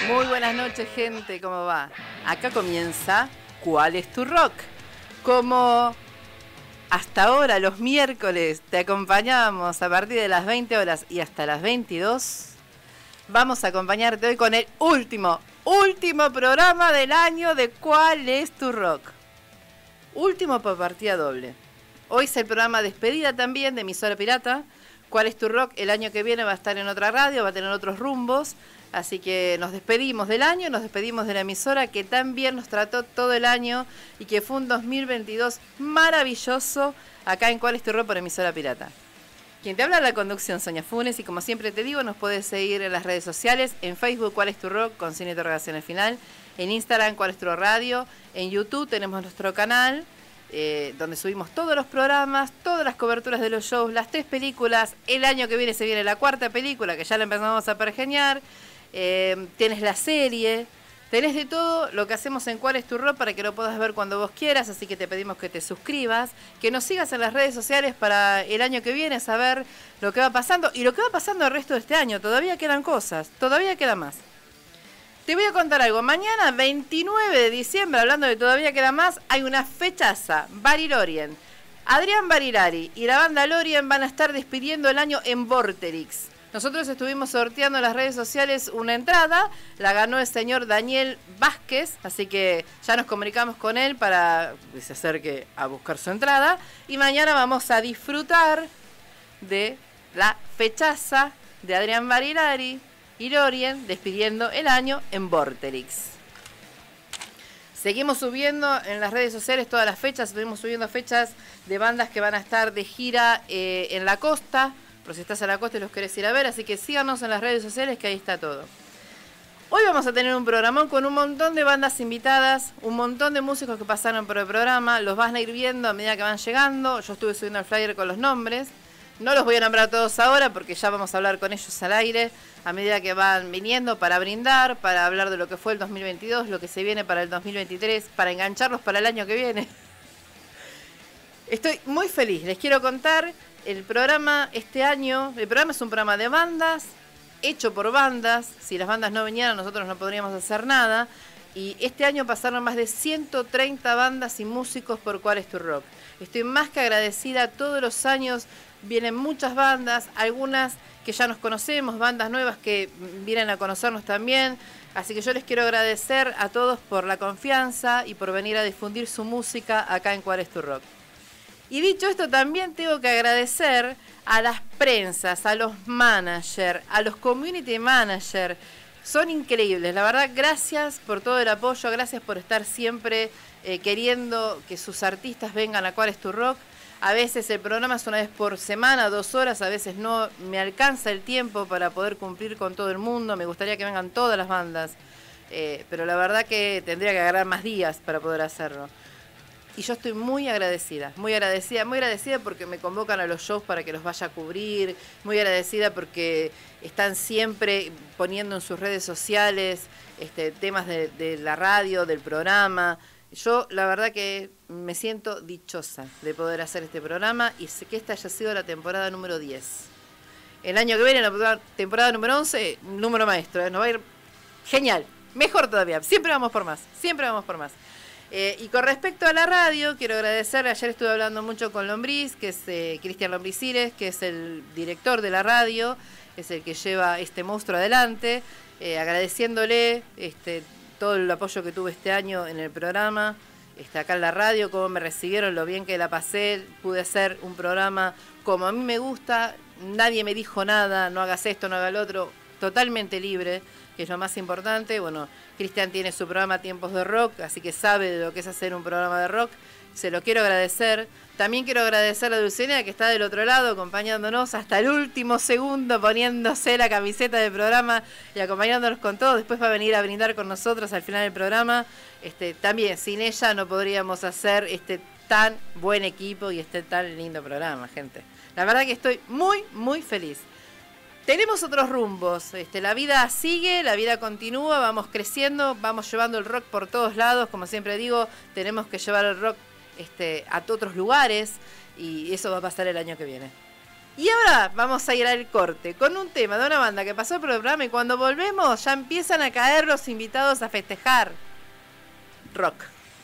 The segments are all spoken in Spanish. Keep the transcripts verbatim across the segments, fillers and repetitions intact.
Muy buenas noches, gente, ¿cómo va? Acá comienza ¿Cuál es tu rock? Como hasta ahora, los miércoles, te acompañamos a partir de las veinte horas y hasta las veintidós. Vamos a acompañarte hoy con el último, último programa del año de ¿Cuál es tu rock? Último por partida doble. Hoy es el programa despedida también de Emisora Pirata. ¿Cuál es tu rock? El año que viene va a estar en otra radio, va a tener otros rumbos. Así que nos despedimos del año, nos despedimos de la emisora que tan bien nos trató todo el año y que fue un dos mil veintidós maravilloso acá en ¿Cuál es tu rock? Por Emisora Pirata. Quien te habla la conducción, Sonia Funes, y como siempre te digo, nos puedes seguir en las redes sociales, en Facebook ¿Cuál es tu rock? Con signo de interrogación al final, en Instagram ¿Cuál es tu rock? Radio, en YouTube tenemos nuestro canal, eh, donde subimos todos los programas, todas las coberturas de los shows, las tres películas. El año que viene se viene la cuarta película, que ya la empezamos a pergeñar. Eh, tienes la serie, tenés de todo lo que hacemos en ¿Cuál es tu rock? Para que lo puedas ver cuando vos quieras, así que te pedimos que te suscribas, que nos sigas en las redes sociales para el año que viene, saber lo que va pasando y lo que va pasando el resto de este año. Todavía quedan cosas, todavía queda más. Te voy a contar algo, mañana veintinueve de diciembre, hablando de todavía queda más, hay una fechaza, Barilorien. Adrián Barilari y la banda Lorien van a estar despidiendo el año en Vorterix. Nosotros estuvimos sorteando en las redes sociales una entrada, la ganó el señor Daniel Vázquez, así que ya nos comunicamos con él para que se acerque a buscar su entrada. Y mañana vamos a disfrutar de la fechaza de Adrián Barilari y Lorien despidiendo el año en Vorterix. Seguimos subiendo en las redes sociales todas las fechas, seguimos subiendo fechas de bandas que van a estar de gira eh, en la costa. Pero si estás a la costa y los querés ir a ver, así que síganos en las redes sociales que ahí está todo. Hoy vamos a tener un programón con un montón de bandas invitadas, un montón de músicos que pasaron por el programa, los van a ir viendo a medida que van llegando. Yo estuve subiendo el flyer con los nombres, no los voy a nombrar todos ahora porque ya vamos a hablar con ellos al aire a medida que van viniendo para brindar, para hablar de lo que fue el dos mil veintidós, lo que se viene para el dos mil veintitrés, para engancharlos para el año que viene. Estoy muy feliz, les quiero contar. El programa este año, el programa es un programa de bandas, hecho por bandas. Si las bandas no vinieran, nosotros no podríamos hacer nada. Y este año pasaron más de ciento treinta bandas y músicos por ¿Cuál es tu rock? Estoy más que agradecida. Todos los años vienen muchas bandas, algunas que ya nos conocemos, bandas nuevas que vienen a conocernos también. Así que yo les quiero agradecer a todos por la confianza y por venir a difundir su música acá en ¿Cuál es tu rock? Y dicho esto, también tengo que agradecer a las prensas, a los managers, a los community managers. Son increíbles, la verdad, gracias por todo el apoyo, gracias por estar siempre eh, queriendo que sus artistas vengan a ¿Cuál es tu rock? A veces el programa es una vez por semana, dos horas, a veces no me alcanza el tiempo para poder cumplir con todo el mundo. Me gustaría que vengan todas las bandas, eh, pero la verdad que tendría que agarrar más días para poder hacerlo. Y yo estoy muy agradecida, muy agradecida, muy agradecida porque me convocan a los shows para que los vaya a cubrir, muy agradecida porque están siempre poniendo en sus redes sociales este, temas de, de la radio, del programa. Yo la verdad que me siento dichosa de poder hacer este programa y sé que esta haya sido la temporada número diez. El año que viene, la temporada número once, número maestro, ¿eh? Nos va a ir genial, mejor todavía, siempre vamos por más, siempre vamos por más. Eh, y con respecto a la radio, quiero agradecer, ayer estuve hablando mucho con Lombriz, que es eh, Cristian Lombriciles, que es el director de la radio, es el que lleva este monstruo adelante, eh, agradeciéndole este, todo el apoyo que tuve este año en el programa, este, acá en la radio, cómo me recibieron, lo bien que la pasé, pude hacer un programa como a mí me gusta, nadie me dijo nada, no hagas esto, no hagas lo otro, totalmente libre, que es lo más importante. Bueno, Cristian tiene su programa Tiempos de Rock, así que sabe de lo que es hacer un programa de rock. Se lo quiero agradecer. También quiero agradecer a Dulcinea, que está del otro lado, acompañándonos hasta el último segundo, poniéndose la camiseta del programa y acompañándonos con todo. Después va a venir a brindar con nosotros al final del programa. Este, también, sin ella no podríamos hacer este tan buen equipo y este tan lindo programa, gente. La verdad que estoy muy, muy feliz. Tenemos otros rumbos, este, la vida sigue, la vida continúa, vamos creciendo, vamos llevando el rock por todos lados, como siempre digo, tenemos que llevar el rock este, a otros lugares y eso va a pasar el año que viene. Y ahora vamos a ir al corte con un tema de una banda que pasó el programa y cuando volvemos ya empiezan a caer los invitados a festejar. Rock.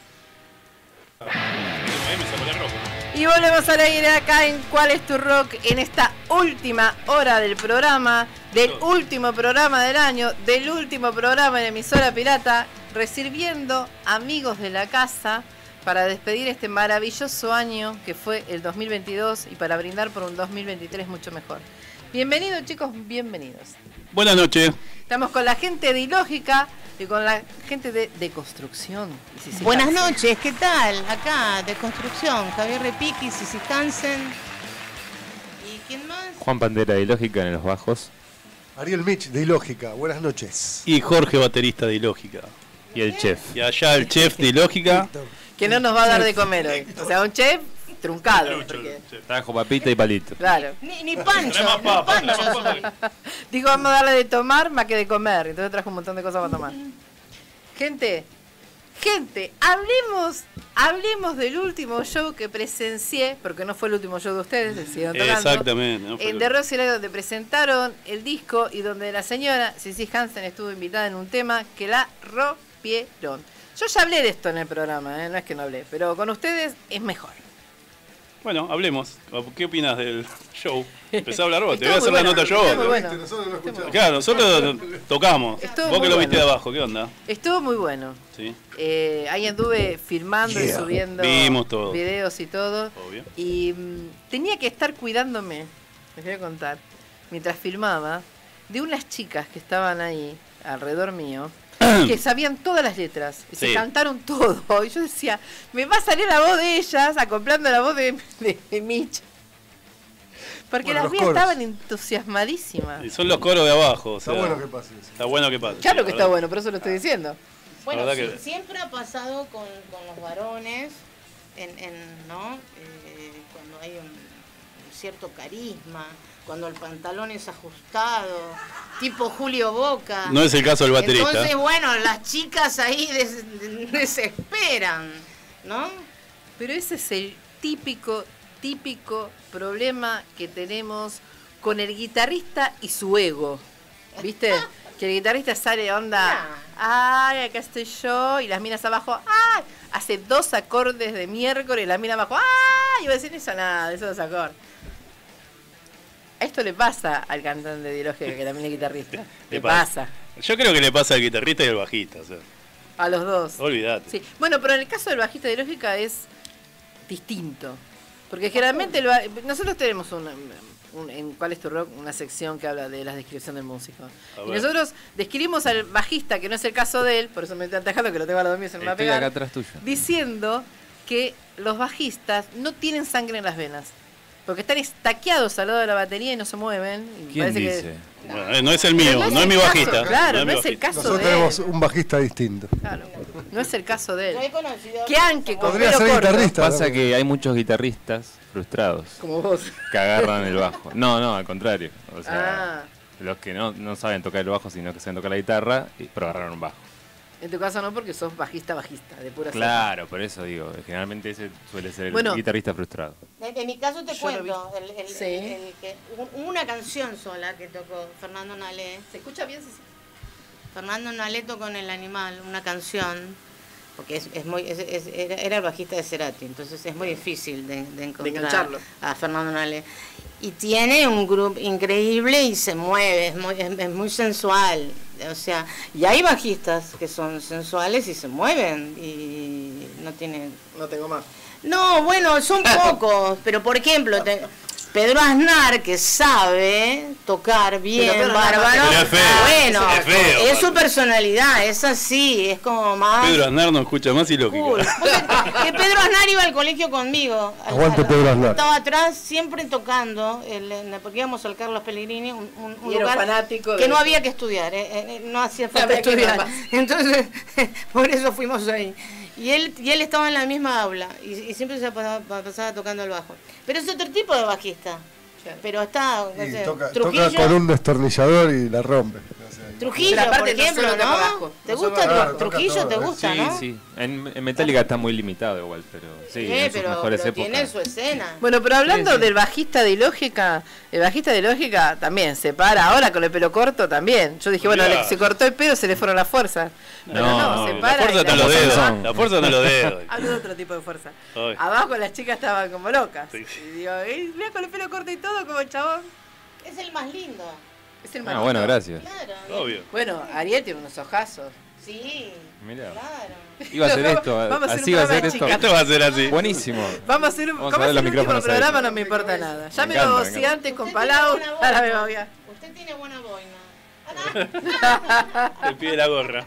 Y volvemos al aire acá en ¿Cuál es tu rock? En esta última hora del programa, del último programa del año, del último programa en emisora pirata, recibiendo amigos de la casa para despedir este maravilloso año que fue el dos mil veintidós y para brindar por un dos mil veintitrés mucho mejor. Bienvenidos chicos, bienvenidos. Buenas noches. Estamos con la gente de Ilógica y con la gente de Deconstrucción. Sí, sí, Buenas Hansen. noches, ¿qué tal? Acá, Deconstrucción, Javier Repiqui, Sisi Hansen. ¿Y quién más? Juan Pandera de Ilógica en los bajos. Ariel Mitch de Ilógica, buenas noches. Y Jorge, baterista de Ilógica. Y el chef. Y allá el chef de Ilógica. Que no nos va a dar de comer hoy. O sea, un chef truncado. Porque... Trajo papita y palito. Claro. Ni, ni Pancho, Trae más ni papa, Pancho. trae más papa. Digo, vamos a darle de tomar más que de comer. Entonces trajo un montón de cosas para tomar. Gente, gente, hablemos, hablemos del último show que presencié, porque no fue el último show de ustedes, decidieron tocando. Exactamente. ¿no? En The Rosy Live, donde presentaron el disco y donde la señora Sisi Hansen estuvo invitada en un tema que la rompieron. Yo ya hablé de esto en el programa, ¿eh? No es que no hablé, pero con ustedes es mejor. Bueno, hablemos. ¿Qué opinas del show? Empezá a hablar vos, te Estuvo voy a hacer muy la bueno, nota yo. estuvo muy bueno. Nosotros no escuchamos. Claro, nosotros tocamos. Estuvo Vos muy que lo viste bueno. de abajo, ¿qué onda? Estuvo muy bueno. Sí. Eh, ahí anduve filmando y Yeah. subiendo Vimos todo. videos y todo. Obvio. Y mm, tenía que estar cuidándome, les voy a contar, mientras filmaba, de unas chicas que estaban ahí, alrededor mío, que sabían todas las letras. Y se Sí. cantaron todo. Y yo decía, me va a salir la voz de ellas, acoplando la voz de, de, de Mitch. Porque Bueno, las los mías coros. estaban entusiasmadísimas. Y son los coros de abajo. O Está sea, bueno que pase eso. Está bueno que pase. Claro sí, que la está verdad. bueno, por eso lo estoy diciendo. Bueno, La sí, verdad que- siempre ha pasado con, con los varones, en, en, ¿no? Eh, cuando hay un, un cierto carisma, cuando el pantalón es ajustado, tipo Julio Boca. No es el caso del baterista. Entonces, bueno, las chicas ahí des- desesperan, ¿no? Pero ese es el típico, típico problema que tenemos con el guitarrista y su ego. ¿Viste? Que el guitarrista sale onda, ay, acá estoy yo, y las minas abajo, ay, hace dos acordes de miércoles y la mina abajo, ay, y va a decir eso nada, esos dos acordes. A esto le pasa al cantante de Ilógica, que también es guitarrista. Le, Le pasa. pasa. Yo creo que le pasa al guitarrista y al bajista. O sea, A los dos. olvídate. Sí. Bueno, pero en el caso del bajista de Ilógica es distinto. Porque generalmente el ba- nosotros tenemos una, un- en ¿Cuál es tu rock? Una sección que habla de la descripción del músico. A Y ver. nosotros describimos al bajista, que no es el caso de él, por eso me estoy atajando que lo tengo a los dos míos, se me va a Estoy pegar, acá atrás tuyo. diciendo que los bajistas no tienen sangre en las venas. Porque están estaqueados al lado de la batería y no se mueven. Y ¿Quién parece que- dice? Bueno, eh, no es el mío, Pero no es mi el caso, bajista. Claro, no mi es el bajista. caso Nosotros de tenemos él. un bajista distinto. Claro, no es el caso de Yo he él. conocido Que aunque con Podría pelo ser corto, guitarrista. Pasa ¿no? que hay muchos guitarristas frustrados como vos. que agarran el bajo. No, no, al contrario. O sea, Ah. los que no, no saben tocar el bajo, sino que saben tocar la guitarra, y- pero agarraron un bajo. En tu caso no, porque sos bajista, bajista, de pura Claro, por eso digo, generalmente ese suele ser el Bueno. guitarrista frustrado. En, en mi caso te Yo lo cuento, el, el- Sí. el- el que, un- una canción sola que tocó Fernando Nalé. ¿Se escucha bien, Ceci? Fernando Nalé tocó con El Animal, una canción, porque es, es muy, es- es- era, era el bajista de Cerati, entonces es muy difícil de, de encontrar engancharlo. a Fernando Nalé. Y tiene un grupo increíble y se mueve, es muy, es, es muy sensual. O sea, y hay bajistas que son sensuales y se mueven y no tienen... No tengo más. No, bueno, son pocos, pero por ejemplo, te- Pedro Aznar, que sabe tocar bien, Pero Pedro Aznar bárbaro, Pero es feo, bueno, es feo, es su aparte. personalidad, es así, es como más Pedro Aznar no escucha más y cool. lógica. Vos sabés que Pedro Aznar iba al colegio conmigo. al- Aguante al- Pedro Aznar. Estaba atrás siempre tocando, el- en- porque íbamos al Carlos Pellegrini, un, un- un Y era lugar fanático que de no eso. había que estudiar, eh, eh, no hacía falta había que estudiar. nada más. Entonces, por eso fuimos ahí. Y él, y él estaba en la misma aula y, y siempre se pasaba, pasaba tocando el bajo. Pero es otro tipo de bajista. Pero está, no Y sé, toca, Trujillo. toca con un destornillador y la rompe. Trujillo, Pero aparte por no ejemplo, solo toca ¿no? bajo, ¿Te no gusta solo Tru- bajo. Trujillo? Toca ¿Te todo, gusta, Sí, no? sí. En, en Metallica está muy limitado igual, pero sí, Sí, en sus pero, mejores pero épocas. tiene su escena. Bueno, pero hablando Sí, sí. del bajista de Ilógica, el bajista de Ilógica también se para ahora con el pelo corto también. Yo dije, bueno, Mirá. le- se cortó el pelo, se le fueron las fuerzas. Pero no, No, se la para. fuerza y está en la- los dedos. Sansón. La fuerza está en los dedos. Hablo de otro tipo de fuerza. Ay. Abajo las chicas estaban como locas. Sí, sí. Y digo, "Ey, mira con el pelo corto y todo, como el chabón. Es el más lindo. Es el Ah, más bueno, lindo. gracias. Claro. Obvio. Bueno, Ariel tiene unos ojazos. Sí. Mirá. Claro. Iba a hacer Vamos- esto, vamos a hacer así un va a ser programa esto. chica. Esto va a ser así. Buenísimo. Vamos a hacer un, Vamos a ¿cómo ver es los el último micrófonos ahí. programa? No me importa nada. Ya me, encanta, lo me bocí encanta. antes con Usted tiene Palau. buena Ahora me boina. voy a... Usted tiene buena boina. Ana, El pie de la gorra.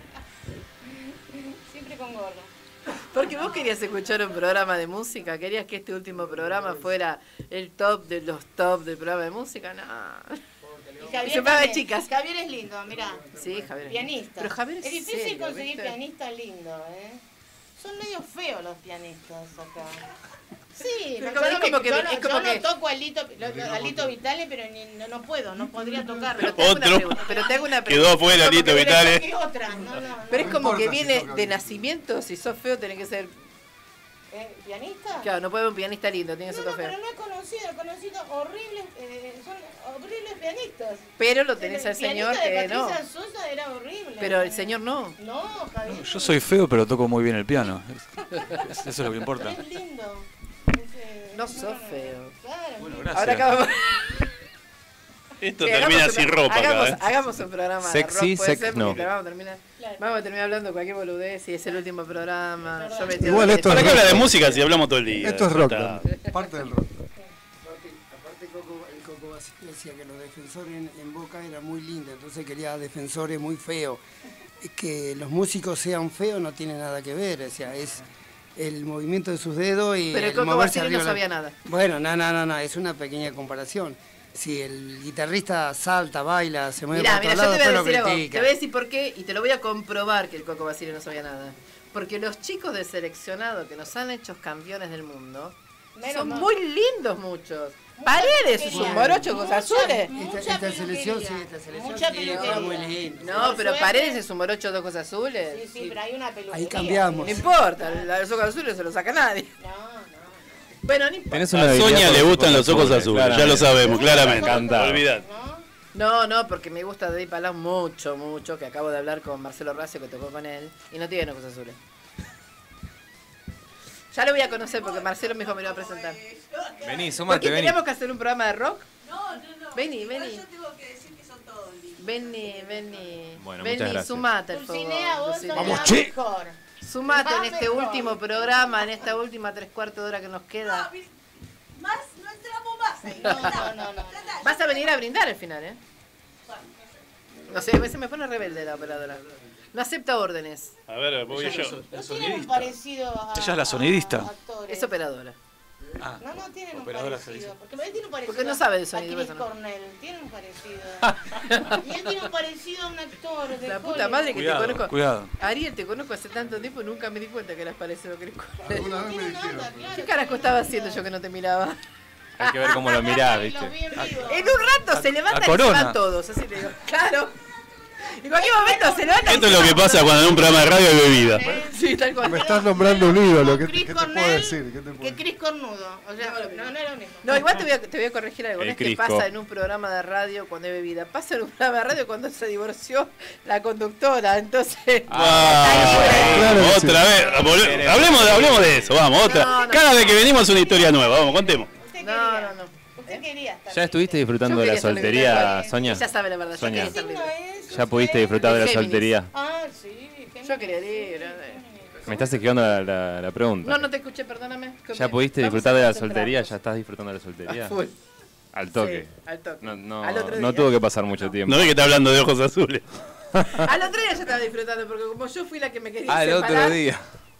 siempre con gorro. Porque vos querías escuchar un programa de música, querías que este último programa fuera el top de los top del programa de música, no. Y Javier, se paga de también. chicas. Javier es lindo, mirá. Sí, Javier. Pianista. Pero Javier es es difícil serio, conseguir ¿viste? pianistas lindos, ¿eh? Son medio feos los pianistas acá. Sí, Pero no, como- yo, es no, como me- que- yo no- es como yo no que- toco a Lito, lo- lo- a Lito Vitale, pero ni- no, no puedo, no podría tocarlo. Pero te hago una Otro. pregunta. Pero te hago una Quedó pregunta. afuera Como Lito que viene- Vitale. ¿Qué otra? No, no, no. Pero es como No que importa si viene toca de bien. nacimiento, si sos feo tenés que ser... ¿Eh? ¿Pianista? Claro, no puede haber un pianista lindo, tiene que No, ser no, todo pero feo. no he conocido, he conocido horribles, eh, son horribles pianistas. Pero lo tenés El al señor pianista de que no. Patricia Sosa era horrible. Pero el señor no. No, Javier. Yo soy feo, pero toco muy bien el piano. Eso es lo que importa. Es lindo. Es, eh, No sos feo. Claro. Bueno, Ahora gracias. acabamos... Esto Sí, termina hagamos sin un- ropa hagamos, acá, ¿eh? hagamos un programa Sexy, de rock, puede sex- ser, no. porque vamos a terminar, Claro. vamos a terminar hablando de cualquier boludez y es el último programa. Yo me Igual esto ¿Para es qué habla de rock. música si hablamos todo el día? Esto es rock, Está. también. Parte del rock. Aparte, Coco, el Coco Basile decía que los defensores en, en Boca era muy lindo, entonces quería defensores muy feos. Es que los músicos sean feos no tiene nada que ver, o sea, es el movimiento de sus dedos y Pero el el Coco moverse Basile no arriba de la- sabía nada. Bueno, no, no, no, no, es una pequeña comparación. Si el guitarrista salta, baila, se mueve Mirá, por mira, otro yo lado, te voy a después decir lo algo. Te critica. voy a decir por qué y te lo voy a comprobar que el Coco Basile no sabía nada. Porque los chicos del seleccionado que nos han hecho campeones del mundo Menos son mal. muy lindos muchos. Paredes es un peluquería. morocho con Mucha- azules. mucha Esta, esta selección, sí, peluquería. esta selección Mucha sí, peluquería. está muy lindo. No, Por pero suerte- Paredes es un morocho de ojos azules. Sí, sí, pero hay una peluquería. Ahí cambiamos. No importa, la- los ojos azules se los saca nadie. No, no. Bueno, no importa. Tenés una A debilidad Sonia por le los gustan los ojos azules, ya lo sabemos, claramente. Encantado. Olvidate. No, ¿No? no, porque me gusta de Palau mucho, mucho, que acabo de hablar con Marcelo Racio, que tocó con él, y no tiene ojos azules. Ya lo voy a conocer porque Marcelo me dijo que me lo iba a presentar. Vení, ¿Por sumate, qué vení. teníamos que hacer un programa de rock? No, no, no. Vení, vení. Igual yo tengo que decir que son todos lindos. Vení, vení. Bueno, vení, muchas gracias. sumate, por Dulcinea, favor. vos Dulcinea. sos Vamos, la che. mejor. Sumate en La este mejor. último programa, en esta última tres cuartos de hora que nos No, queda. mi- más, no entramos más ahí. No, no, no, no. Ya está, Vas ya a venir a brindar al final, ¿eh? está. No sé, a veces me pone rebelde la operadora. No acepta órdenes. A ver, voy yo. No tienen un parecido a. Ella es la sonidista. a actores. Es operadora. Ah, No, no tienen un operadora se parecido. dice. Porque él tiene un parecido. Porque no sabe de a sonido, Chris eso no. Cornell. Tiene un parecido. Y él tiene un parecido a un actor. De La puta Hollywood. madre que Cuidado, te conozco. cuidado. Ariel, te conozco hace tanto tiempo y nunca me di cuenta que eras parecido a Chris Cornell. Alguna No vez me tiene dijeron. nada, claro. ¿Qué carajo estaba haciendo yo que no te miraba? Hay que ver cómo lo mirás, Los viste. vi en vivo. En un rato se levantan y se Corona. van todos, así te digo. Claro. En cualquier momento se levantan Esto y es se lo que van. pasa cuando en un programa de radio hay bebida. Sí, tal cual. Me estás nombrando un ídolo. ¿Qué, Chris qué te puedo Cornell, decir? ¿Qué te puedo Que decir? Chris Cornudo. O sea, no, no era lo mismo. No, igual te voy a, te voy a corregir algo. El No es que Crisco. pasa en un programa de radio cuando hay bebida. Pasa en un programa de radio cuando se divorció la conductora. Entonces. Ah, Claro que sí. otra vez. Volve- Hablemos de, hablemos de eso, vamos, otra. No, no. Cada vez que venimos es una historia nueva, vamos, contemos. Usted No, quería. no, no. Usted quería estar. ¿Ya estuviste disfrutando Yo de la quería ser soltería, libre. Sonia? Ella sabe la verdad. Yo Sonia. quería ser ¿Qué signo libre. es ¿Ya pudiste usted? disfrutar de la Géminis. soltería? Ah, sí. ¿qué Yo me- quería libre. Me estás esquivando la, la- la pregunta. No, no te escuché, perdóname. ¿Ya pudiste Vamos disfrutar a de la concentrar. soltería? ¿Ya estás disfrutando de la soltería? A full. Al toque. Sí, al toque. No, no, Al otro no día. tuvo que pasar mucho tiempo. No ve que está hablando de ojos azules. Al otro día ya estaba disfrutando, porque como yo fui la que me quería Ah, el separar, otro día.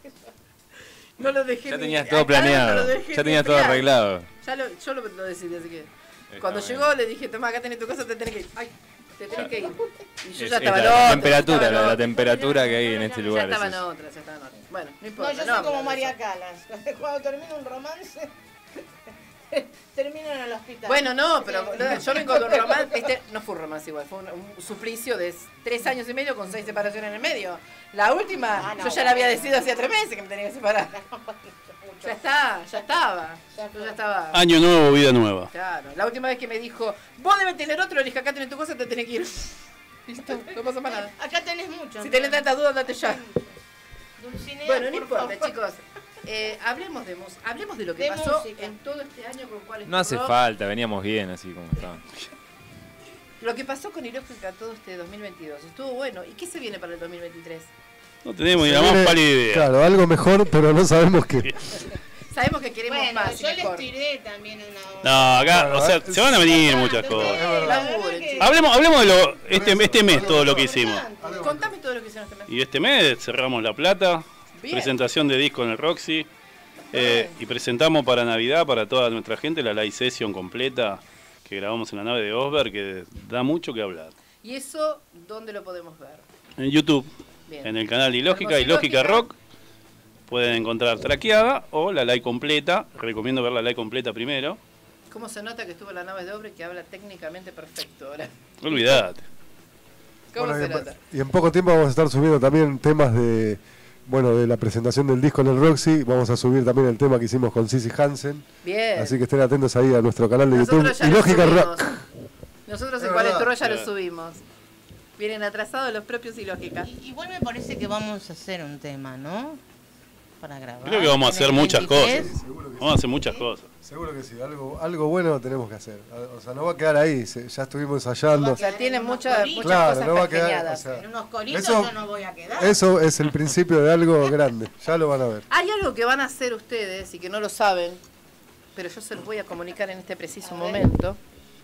no lo dejé Ya ni- tenías a todo Carlos no planeado. lo dejé Ya ni tenías todo enfriar. arreglado. Ya lo, yo lo, lo decidí, así que... Está Cuando bien. llegó le dije, toma, acá tenés tu casa, te tenés que ir. Ay, te tenés que ir. Y yo Es- ya es estaba la en otra. temperatura, ya estaba en la, la otra. temperatura que hay en este Ya lugar. estaba es en eso. otra, ya estaba en otra. Bueno, no No, importa. yo soy no como hablo de María eso. Calas. Cuando termina un romance, terminan en el hospital. Bueno, no, pero boluda, yo vengo de un romance. Este no fue un romance igual, fue un, un suplicio de tres años y medio con seis separaciones en el medio. La última, Ah, no, yo ya la había bueno. decidido hacía tres meses que me tenía que separar. Ya está, ya estaba. Yo ya estaba. Año nuevo, vida nueva. Claro, la última vez que me dijo, vos debes tener otro, le dije, acá tenés tu cosa, te tenés que ir. Listo, no pasa más nada. Acá tenés mucho. Si tenés tantas dudas, date ya. Dulcinea, Bueno, no por importa, favor. chicos. Eh, hablemos de música, hablemos de lo que De pasó música. en todo este año con cuál es No tu hace rock. falta, veníamos bien así como estaba. Lo que pasó con Ilógica todo este dos mil veintidós estuvo bueno. ¿Y qué se viene para el dos mil veintitrés? No tenemos ni Se la más viene, pálida idea. Claro, algo mejor, pero no sabemos qué. Sabemos que queremos Bueno, más y yo les mejor. tiré también una onda. No, acá, Bueno, o sea, eh, se van a venir Ah, muchas no, cosas. la verdad Laburen, que- chicos. Hablemos, hablemos de lo este, este mes, todo lo que hicimos. Contame todo lo que hicieron este mes. Y este mes cerramos La Plata, Bien. presentación de disco en el Roxy. eh, y presentamos para Navidad, para toda nuestra gente, la live session completa que grabamos en la nave de Osberg, que da mucho que hablar. ¿Y eso dónde lo podemos ver? En YouTube, Bien. en el canal de Ilógica, Hermoso Ilógica Ilógica. Rock, pueden encontrar traqueada o la live completa. Recomiendo ver la live completa primero. ¿Cómo se nota que estuvo en la nave de Obre que habla técnicamente perfecto ahora? Olvidate. ¿Cómo Bueno, se y en- nota? Y en poco tiempo vamos a estar subiendo también temas de, bueno, de la presentación del disco en el Roxy. Vamos a subir también el tema que hicimos con Sissy Hansen. Bien. Así que estén atentos ahí a nuestro canal de YouTube. Nosotros ya Y lo Lógica subimos. Rock. Nosotros Es en Cuál es tu verdad. Rock ya lo Claro. subimos. Vienen atrasados los propios Ilógica. I- Igual me parece que vamos a hacer un tema, ¿no? Para grabar. Creo que vamos a en hacer el muchas veintitrés. cosas. Vamos a hacer muchas cosas. Seguro que sí, algo, algo bueno tenemos que hacer. O sea, no va a quedar ahí, se- ya estuvimos ensayando. O sea, tienen Unos muchas, coritos. muchas Claro, cosas no va a quedar. pergeñadas. O sea, En unos coritos eso, yo no voy a quedar. eso es el principio de algo grande, ya lo van a ver. Hay algo que van a hacer ustedes y que no lo saben, pero yo se los voy a comunicar en este preciso A ver. momento.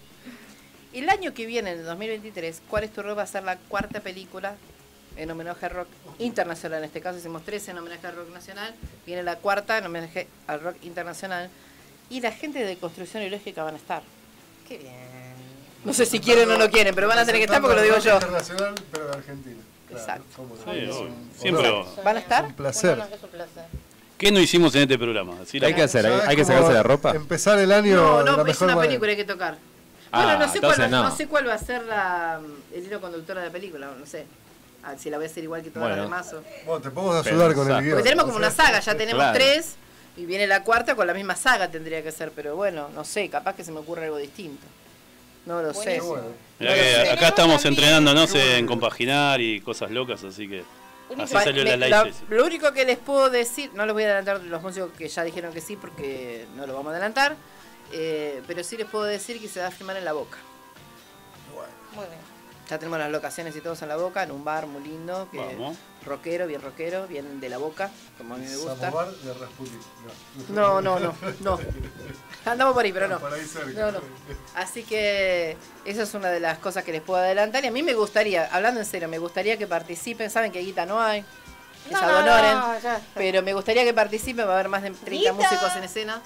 El año que viene, en el dos mil veintitrés, ¿Cuál es tu rock? Va a ser la cuarta película en homenaje al rock internacional. En este caso hicimos tres en homenaje al rock nacional. Viene la cuarta en homenaje al rock internacional. Y la gente de Construcción Ilógica van a estar. Qué bien. No sé si quieren o no quieren, pero van a tener que estar porque lo digo yo. Internacional, pero de Argentina. Claro, Exacto. cómo no. Sí, Es obvio. un Siempre honor. va. ¿Van a estar? Un placer. Bueno, es un placer. ¿Qué no hicimos en este programa? Así la- Hay que hacer, hay, Ya es hay que como sacarse la ropa. Empezar el año No, de la no, es mejor una manera. película, hay que tocar. Ah, Bueno, no sé, cuál va, entonces no. no sé cuál va a ser la, el hilo conductor de la película, no sé. Ah, si la voy a hacer igual que todas Bueno. las demás. o- Bueno, te podemos ayudar con el Pensá. guión. Porque tenemos como O sea, una saga, ya tenemos Claro. tres y viene la cuarta con la misma saga tendría que ser, pero bueno, no sé, capaz que se me ocurre algo distinto. No lo sé. Buenísimo. bueno. Mirá No que lo sé. acá estamos Tenemos entrenándonos también- en compaginar y cosas locas, así que así Va- salió me- la live la- session. Lo único que les puedo decir, no les voy a adelantar los músicos que ya dijeron que sí porque no lo vamos a adelantar, eh, pero sí les puedo decir que se va a filmar en La Boca. Muy bien. Ya tenemos las locaciones y todos en La Boca, en un bar muy lindo, que Vamos. rockero, bien rockero, bien de La Boca, como a mí me gusta. Samovar de Rasputin. No, no, no, no. Andamos por ahí, pero no. Por ahí cerca. No, no. Así que esa es una de las cosas que les puedo adelantar. Y a mí me gustaría, hablando en serio, me gustaría que participen. Saben que guita no hay, que se No, adonoren. no, ya. Pero me gustaría que participen. Va a haber más de treinta Guita. músicos en escena.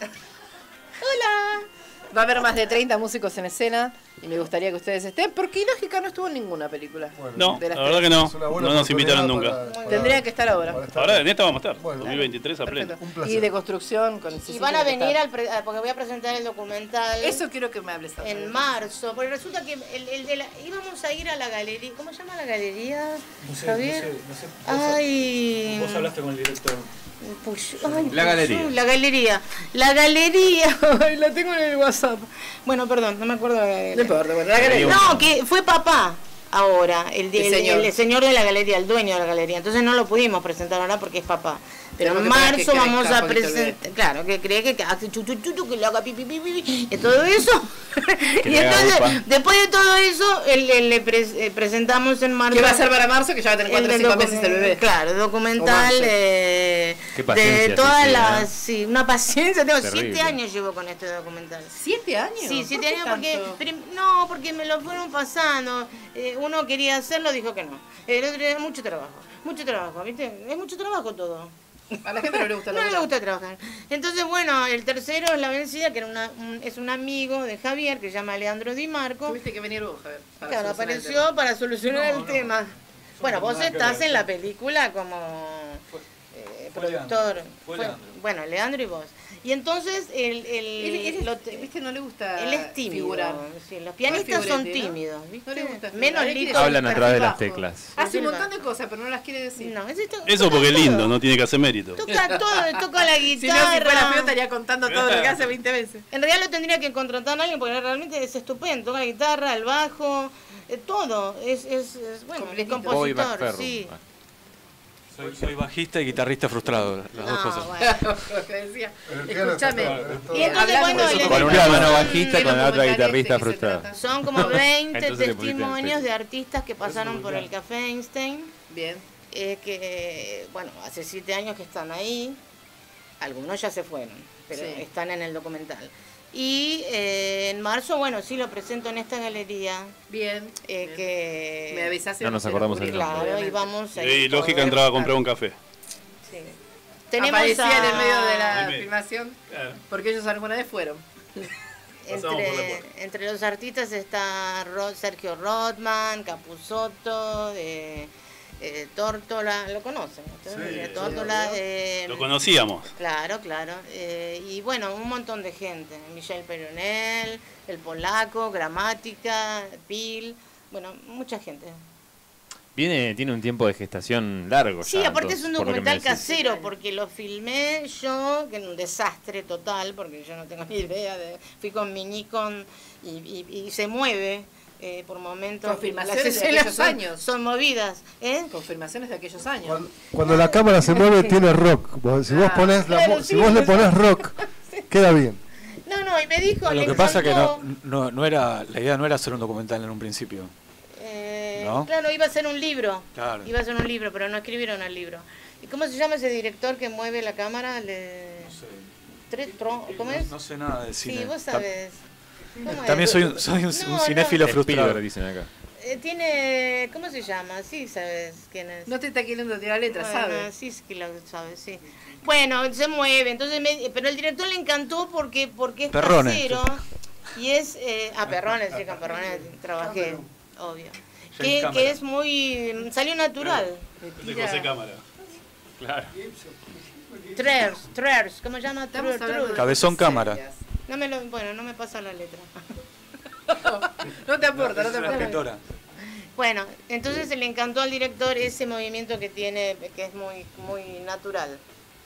Hola. Va a haber más de treinta músicos en escena. Y me gustaría que ustedes estén. Porque Ilógica no estuvo en ninguna película. Bueno, No, de la las verdad que no. es una buena No nos invitaron oportunidad nunca. para- Tendrían que estar ahora. para estar- Ahora en esta vamos a estar. Bueno. dos mil veintitrés a pleno. Perfecto. Un placer. Y de construcción con Y Cecilia van a que está. venir al pre- a- porque voy a presentar el documental Eso quiero que me hables ahora. en marzo. Porque resulta que el, el de la, íbamos a ir a la galería. ¿Cómo se llama la galería? Javier. Ay. Vos hablaste con el director. Puy- ay, La galería. Puy- La galería. La galería. Ay, la tengo en el WhatsApp. Bueno, perdón, no me acuerdo de la galería. No importa, bueno, la galería. No, que fue papá ahora, el, de- El el- señor. el señor de la galería, el dueño de la galería. Entonces no lo pudimos presentar ahora porque es papá. Pero Tenemos en que poner que marzo crezca vamos un a poquito el presentar, claro, que cree que hace chu, chu, chu, chu, que le haga pipi, pipi, pipi, y todo eso. Que y le haga entonces, upa. después de todo eso, el- el- le pres- eh, presentamos en marzo. ¿Qué va a ser para marzo? Que ya va a tener cuatro o el cinco docu- meses el bebé. Claro, documental O marzo. eh, Qué paciencia, de todas Cecilia, las. ¿eh? Sí, una paciencia. Tengo Terrible. siete años llevo con este documental. ¿Siete años? Sí, ¿Por siete qué años porque. tanto? prim- No, porque me lo fueron pasando. Eh, uno quería hacerlo, dijo que no. El otro día, mucho trabajo. Mucho trabajo, ¿viste? Es mucho trabajo todo. A la gente no le gusta No la le gusta trabajar. Entonces, bueno, el tercero es La Vencida, que era una, un- es un amigo de Javier que se llama Leandro Di Marco. Tuviste que venir vos, Javier. para Claro, solucionar el apareció para solucionar el tema. Bueno, vos estás en la película como eh, Fue productor. Leandro, fue Fue- Leandro. bueno, Leandro y vos. Y entonces el, el, Él, él es- lo te- viste, no le gusta él es tímido. figurar. Sí, los pianistas son figurete, ¿no? tímidos, ¿viste? No le gusta figurar. Menos Él quiere Lito. ser Hablan a un través de las perfil bajo. teclas. Hace un Sí, montón va. de cosas, pero no las quiere decir. No, ese to- Eso toca porque es lindo, todo. no tiene que hacer mérito. Toca todo, toca la Si no, si guitarra. fuera feo estaría contando todo lo que hace veinte veces. En realidad lo tendría que contratar a alguien porque realmente es estupendo. Toca la guitarra, el bajo, eh, todo. Es, es, es bueno, es Completito. Bobby compositor, McFerrin. sí. Ah. Soy, soy bajista y guitarrista frustrado, las dos No, cosas. bueno. Lo que decía. El piano está Escúchame. todo- está todo- Y entonces, hablando bueno, de le- eso, Con un Claro, mano son- bajista, con la otra documental guitarrista este que se frustrada. trata. Son como veinte Entonces le pusiste el testimonios pecho. de artistas que pasaron por el Café Einstein, Bien. eh, que, bueno, hace siete años que están ahí. Algunos ya se fueron, pero Sí. están en el documental. Y eh, en marzo, bueno, sí lo presento en esta galería, Bien. eh, Bien. que... Me avisás si No nos se lo acordamos el ocurrió, nombre. Claro, y obviamente. vamos a Y ir lógica todo. entraba a comprar un café. Sí. Tenemos Aparecían a- en medio de la En medio. filmación, porque ellos alguna vez fueron. Pasamos por la Entre, puerta. entre los artistas está Ro- Sergio Rothman, Capusotto, eh, eh, Tórtola, ¿lo conocen? ustedes? Sí, Eh, sí, Tórtola, eh, Lo conocíamos. claro, claro. eh, y bueno, un montón de gente. Michel Peronel, el polaco, Gramática, Pil, bueno, mucha gente. Viene, tiene un tiempo de gestación largo. Sí, ya, aparte es un entonces, por lo que me documental decís. casero, porque lo filmé yo, que era un desastre total, porque yo no tengo ni idea. De, fui con mi Nikon y, y, y se mueve eh, por momentos. Confirmaciones Las de escenas aquellos son, años. son movidas. ¿eh? Confirmaciones de aquellos años. Cuando, cuando la cámara se mueve tiene rock. Vos- Si vos Ah, ponés la claro, mu- sí, si vos le eso. ponés rock, queda bien. No, no, y me dijo. Lo le que pasa que no, encantó, no, no era, la idea no era hacer un documental en un principio. eh, ¿No? Claro, iba a ser un libro. Claro. Iba a ser un libro, pero no escribieron el libro. ¿Y cómo se llama ese director que mueve la cámara? Le... Tre- tro- ¿Cómo es? No sé nada de cine. Sí, vos Ta- sabés. ¿Cómo es? También soy un, soy un, No, un cinéfilo no. frustrado. Spielberg, dicen acá. Eh, tiene, ¿cómo se llama? Sí, sabes quién es. No te está queriendo tirar letras, Bueno, ¿sabes? sí, es que lo sabes, sí. Bueno, se mueve, entonces me- pero el director le encantó porque porque es Perrones. casero y es eh, a Perrones, sí, con Perrones trabajé, obvio. Que, Cámara. que es muy salió natural. De José Cámara. Claro. Trers, Trers, ¿cómo se llama? Estamos Trers, hablando de Trers. Cabezón cosas cámara. serias. No me lo, bueno, no me pasa la letra. No te aporta, no te Es una aporta. escritora. Bueno, entonces le encantó al director ese movimiento que tiene, que es muy, muy natural.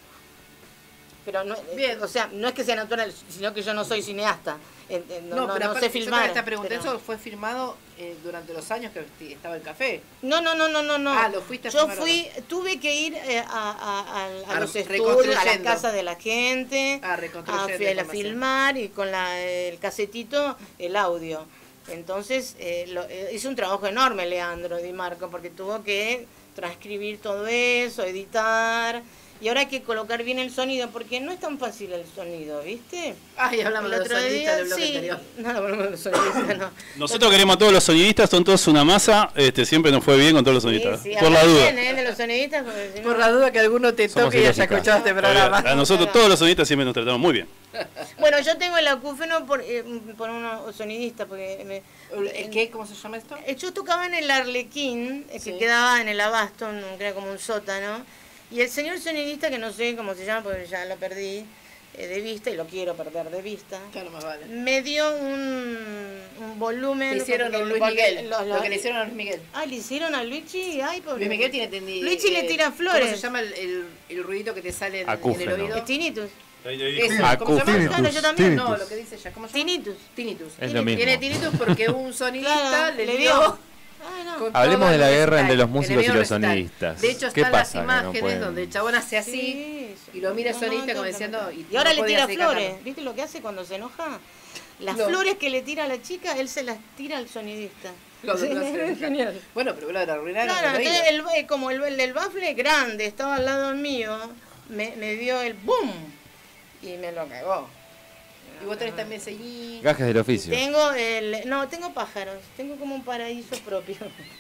Pero no, Bien. o sea, no es que sea natural, sino que yo no soy cineasta. eh, eh, No, no, pero no aparte, sé yo filmar. te esta pregunta, pero- ¿eso fue filmado eh, durante los años que esti- estaba el café? No, no, no, no, no, no. Ah, lo fuiste a Yo filmar fui, tuve que ir eh, a, a- a- a A los estudios, a reconstruyendo. las casas de la gente, Ah, a, reconstruyendo fi- a información. filmar y con la, el casetito el audio. Entonces eh, lo- eh, hizo un trabajo enorme Leandro Di Marco porque tuvo que transcribir todo eso, editar. Y ahora hay que colocar bien el sonido, porque no es tan fácil el sonido, ¿viste? Ay, hablamos El de los otro sonidistas día, del bloque sí. anterior. No, no hablamos de los sonidistas, no. Nosotros queremos a todos los sonidistas, son todos una masa. Este, siempre nos fue bien con todos los Sí, sonidistas. sí, por la habla duda. bien, ¿eh? De los sonidistas, porque si no- Por la duda que alguno te Somos toque y haya ilógica. escuchado este programa. A nosotros todos los sonidistas siempre nos tratamos muy bien. Bueno, yo tengo el acúfeno por, eh, por unos sonidistas, porque me- ¿Qué? ¿Cómo se llama esto? eh, yo tocaba en el Arlequín, eh, que Sí. quedaba en el Abasto, en un- que era como un sótano, y el señor sonidista, que no sé cómo se llama, porque ya lo perdí eh, de vista, y lo quiero perder de vista, Claro, más vale. me dio un, un volumen... Le hicieron a porque- Luis porque Miguel. los- Lo los- que le hicieron a Luis Miguel. Ah, le hicieron a Luigi, ay, pobre. Luis Miguel tiene tendido. Luigi le tira flores. ¿Cómo se llama el, el, el ruidito que te sale en, en el Acúfeno. oído? Tinnitus. Eso, Ah, ¿cómo se llama? Tinnitus, Claro, yo también. No, tinnitus. lo que dice ella. ¿Cómo se llama? Tinnitus. Tinnitus. Es lo mismo. Tiene tinnitus porque un sonidista Claro, le le dio. dio. Ay, no. con Hablemos todo de la el guerra entre recital, los músicos en el y los recital. sonidistas. De hecho, ¿Qué están pasa las que no imágenes pueden? donde el chabón hace así Sí, y lo mira el no, sonidista no, como no, diciendo. no. Y, Y ahora no le podía tira seguir flores. cantando. ¿Viste lo que hace cuando se enoja? Las No. flores que le tira a la chica, él se las tira al sonidista. Lo- lo- Sí, lo- es genial. Bueno, pero lo arruinaron. Claro, el oído. entonces el, eh, como el, el del bafle grande estaba al lado mío, me, me dio el boom y me lo cagó. Y vos tenés también seguir. Gajes del oficio. Tengo el, no, tengo pájaros, tengo como un paraíso propio.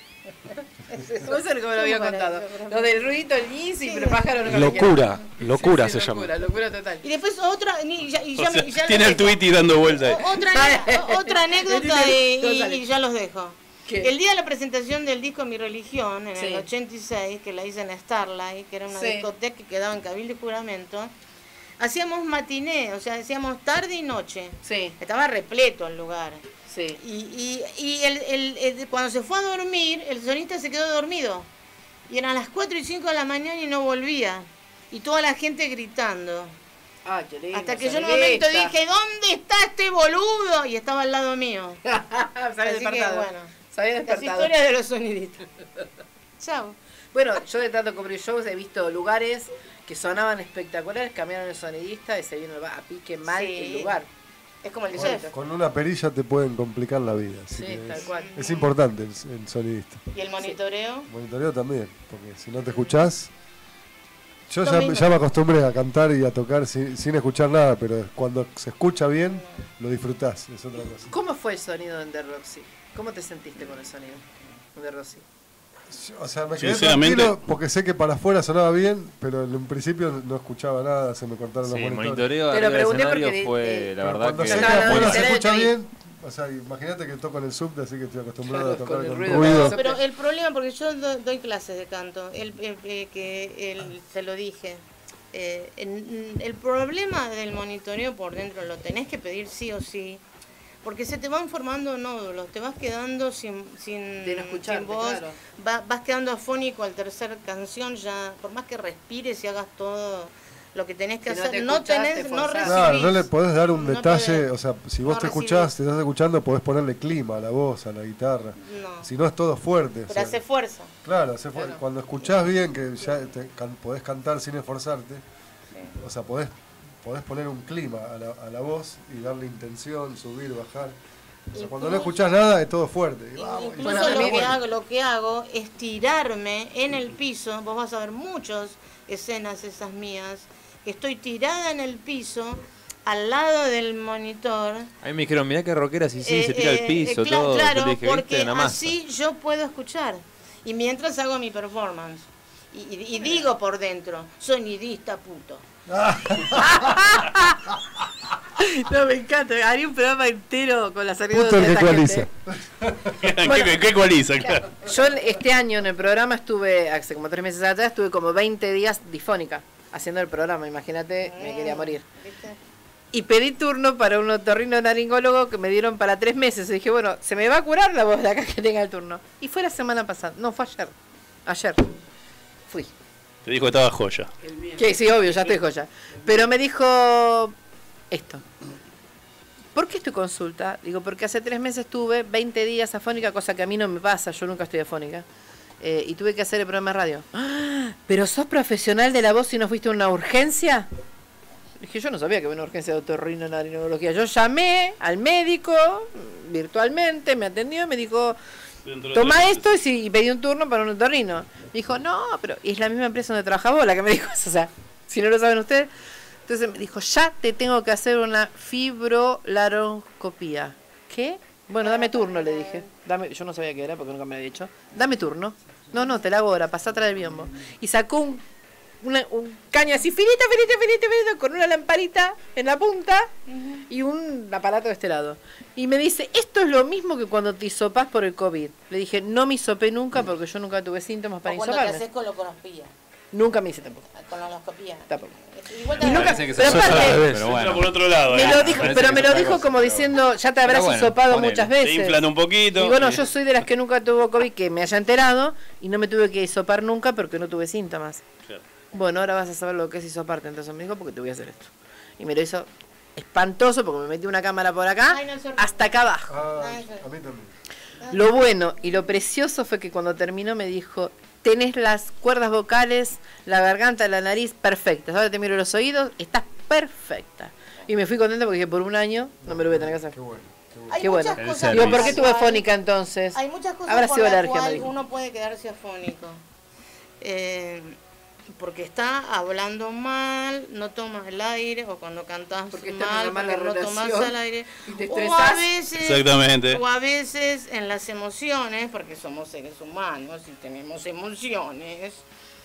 Es eso. Vos sabés cómo lo había Como contado. paraíso propio. Lo del ruidito, el ñis, Sí. pero pájaro no Locura, Sí, locura sí, se llama. locura, locura total. Y después otra, y ya, y ya O sea, me- y ya tiene lo el dejo. tweet y dando vuelta ahí. O- Otra, ane- otra anécdota y, y- González. y ya los dejo. ¿Qué? El día de la presentación del disco Mi Religión, en Sí. el ochenta y seis, que la hice en Starlight, que era una Sí. discoteca que quedaba en Cabildo y Juramento, hacíamos matiné, o sea, hacíamos tarde y noche. Sí, Estaba repleto el lugar. sí. Y, y, y el, el- el- cuando se fue a dormir, el sonista se quedó dormido. Y eran las cuatro y cinco de la mañana y no volvía. Y toda la gente gritando. Ah, qué lindo. Hasta que yo en un momento sonidista. dije, ¿dónde está este boludo? Y estaba al lado mío. Se había Así que, despertado. bueno, Se había las despertado. historias de los sonidistas. Chao. Bueno, yo de tanto cubrir shows he visto lugares que sonaban espectaculares, cambiaron el sonidista y se vino a pique mal Sí. el lugar. Es como el de Bueno, Chef. Con una perilla te pueden complicar la vida. Así Sí, que tal es, cual. es importante el, el sonidista. Y el monitoreo. Monitoreo también, porque si no te escuchás. Yo ya, Domingo. ya me acostumbré a cantar y a tocar sin, sin escuchar nada, pero cuando se escucha bien, lo disfrutás, es otra cosa. ¿Cómo fue el sonido en The Roxy? ¿Cómo te sentiste con el sonido en The Roxy? Yo, o sea, me quedé Sinceramente- tranquilo porque sé que para afuera sonaba bien, pero en un principio no escuchaba nada, se me cortaron Sí, los el monitores. monitoreo Te lo arriba del pregunté escenario porque, fue, eh, la Pero verdad cuando que... sé que No, no, no, afuera no, se no, escucha no, no. bien, o sea, imagínate que toco en el subte, así que estoy acostumbrado Claro, a tocar con el con ruido, ruido. claro. Pero el problema, porque yo do- doy clases de canto, el, el- el que el- se lo dije, eh, en- el problema del monitoreo por dentro lo tenés que pedir sí o sí, porque se te van formando nódulos, te vas quedando sin, sin, De no escucharte, sin voz, claro. va- vas quedando afónico al tercer canción, ya por más que respires y hagas todo lo que tenés que Si no hacer, te no, escuchás, tenés, te no forzás. recibís. Claro, no le podés dar un No detalle, podés. o sea, si vos No te recibís. escuchás, te estás escuchando, podés ponerle clima a la voz, a la guitarra. No, Si no es todo fuerte. o pero sea, hace fuerza. Claro, hace fu- Claro. cuando escuchás bien, que ya te can- podés cantar sin esforzarte, o sea, podés, podés poner un clima a la, a la voz y darle intención, subir, bajar. O sea, cuando no Incluso- escuchás nada es todo fuerte. Y vamos, y Incluso Bueno, lo, también- que hago, lo que hago es tirarme en el piso. Vos vas a ver muchas escenas esas mías. Que estoy tirada en el piso, al lado del monitor. A mí me dijeron, mirá qué rockera, sí, sí, Eh, se tira eh, al piso, eh, cla- todo. Yo Claro, le dije, porque viste, una masa. así yo puedo escuchar. Y mientras hago mi performance. Y, y- y digo por dentro, sonidista puto. No, me encanta. Haría un programa entero con las anécdotas Puto el de que esta ecualiza. gente. ¿Qué, qué, qué ecualiza? Claro. Yo este año en el programa estuve, hace como tres meses atrás, estuve como veinte días difónica haciendo el programa. Imagínate, me quería morir. ¿Viste? Y pedí turno para un otorrino naringólogo que me dieron para tres meses. Y dije, bueno, se me va a curar la voz de acá que tenga el turno. Y fue la semana pasada. No, fue ayer. Ayer. Fui. Te dijo que estaba joya. Que sí, obvio, ya estoy joya. Pero me dijo esto. ¿Por qué tu consulta? Digo, porque hace tres meses tuve veinte días afónica, cosa que a mí no me pasa, yo nunca estoy afónica. Eh, y tuve que hacer el programa de radio. ¡Ah! ¿Pero sos profesional de la voz y no fuiste a una urgencia? Dije, yo no sabía que había una urgencia de otorrinolaringología. Yo llamé al médico virtualmente, me atendió y me dijo, Dentro de toma tres esto y, si, y pedí un turno para un otorrino. Me dijo, no, pero y es la misma empresa donde trabaja vos la que me dijo eso. O sea, si no lo saben ustedes. Entonces me dijo, ya te tengo que hacer una fibrolaringoscopía. ¿Qué? Bueno, dame turno, le dije. Dame, yo no sabía qué era porque nunca me había dicho. Dame turno. No, no, te la hago ahora, pasá atrás del biombo. Y sacó un, una, un caño así, finito, finito, finito, finito, con una lamparita en la punta y un aparato de este lado. Y me dice, esto es lo mismo que cuando te hisopás por el COVID. Le dije, no me hisopé nunca porque yo nunca tuve síntomas para O cuando te hisoparme. haces colonoscopía. Nunca me hice tampoco. Colonoscopía. Tampoco. Igual Y también- nunca, Parece que pero se aparte, usa, pero Entra bueno. por otro lado. me ¿eh? lo dijo, parece pero que me es lo otra dijo cosa, como pero- diciendo, ya te habrás Pero bueno, hisopado ponele. muchas Te veces. inflan un poquito. Y bueno, y- yo soy de las que nunca tuvo COVID, que me haya enterado, y no me tuve que hisopar nunca porque no tuve síntomas. Claro. Bueno, ahora vas a saber lo que es hisoparte. Entonces me dijo, porque te voy a hacer esto. Y me lo hizo espantoso porque me metí una cámara por acá Ay, no, es horrible. hasta acá abajo. Ah, a mí también. Lo bueno y lo precioso fue que cuando terminó me dijo, tenés las cuerdas vocales, la garganta, la nariz perfectas. Ahora te miro los oídos, estás perfecta. Y me fui contenta porque dije, por un año no me lo voy a tener que hacer. Qué bueno. Qué bueno. Hay Qué bueno. muchas El cosas servicio. Digo, ¿por qué por tuve las cuales- fónica entonces? Hay muchas cosas Habrá por sido las alergia, me cuales dijo. uno puede quedarse afónico. Eh, porque está hablando mal, no tomas el aire, o cuando cantas Porque está en mal, una mala porque no tomas relación el aire. y te O a estresás. veces, Exactamente. o a veces en las emociones, porque somos seres humanos y tenemos emociones.